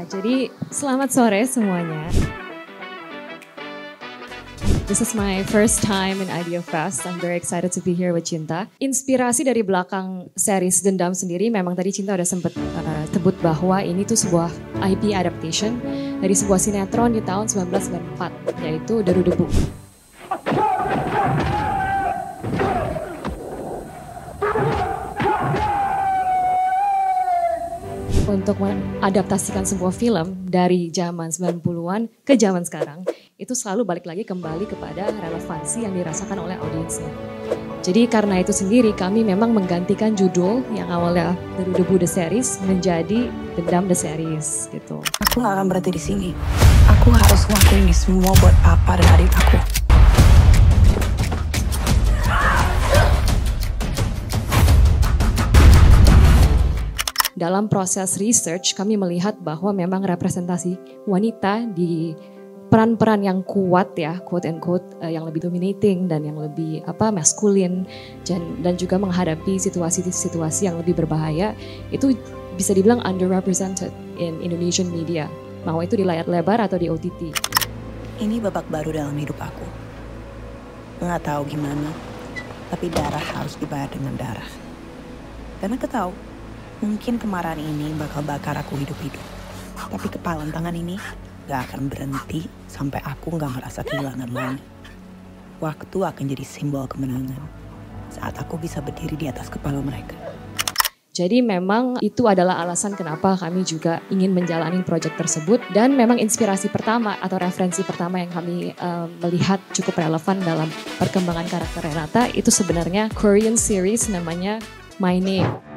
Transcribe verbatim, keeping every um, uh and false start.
Jadi selamat sore semuanya. This is my first time in Idea Fest. I'm very excited to be here with Cinta. Inspirasi dari belakang series Dendam sendiri, memang tadi Cinta udah sempat uh, tebut bahwa ini tuh sebuah I P adaptation dari sebuah sinetron di tahun sembilan belas sembilan puluh empat, yaitu Deru Debu. Untuk mengadaptasikan sebuah film dari zaman sembilan puluhan ke zaman sekarang, itu selalu balik lagi kembali kepada relevansi yang dirasakan oleh audiensnya. Jadi karena itu sendiri kami memang menggantikan judul yang awalnya Deru Debu The Series menjadi Dendam The Series gitu. Aku gak akan berhenti di sini. Aku harus ngelakuin ini semua buat papa dan adik aku. Dalam proses research kami melihat bahwa memang representasi wanita di peran-peran yang kuat ya, quote and quote, uh, yang lebih dominating dan yang lebih apa maskulin dan, dan juga menghadapi situasi-situasi yang lebih berbahaya itu bisa dibilang underrepresented in Indonesian media, mau itu di layar lebar atau di O T T. Ini babak baru dalam hidup aku. Nggak tahu gimana, tapi darah harus dibayar dengan darah. Karena aku tahu, mungkin kemarahan ini bakal bakar aku hidup-hidup. Tapi kepalan tangan ini gak akan berhenti sampai aku gak merasa kehilangan lagi. Waktu akan jadi simbol kemenangan saat aku bisa berdiri di atas kepala mereka. Jadi memang itu adalah alasan kenapa kami juga ingin menjalani proyek tersebut. Dan memang inspirasi pertama atau referensi pertama yang kami uh, melihat cukup relevan dalam perkembangan karakter Renata itu sebenarnya Korean series namanya My Name.